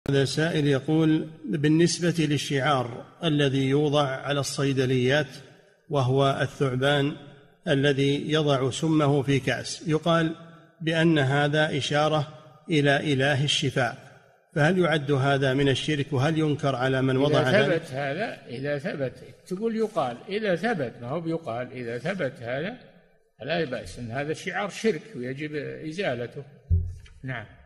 هذا سائل يقول: بالنسبة للشعار الذي يوضع على الصيدليات وهو الثعبان الذي يضع سمه في كأس، يقال بأن هذا إشارة إلى إله الشفاء، فهل يعد هذا من الشرك؟ وهل ينكر على من وضع إذا ثبت هذا، إذا ثبت، تقول يقال، إذا ثبت، ما هو بيقال، إذا ثبت هذا لا بأس، إن هذا شعار شرك ويجب إزالته. نعم.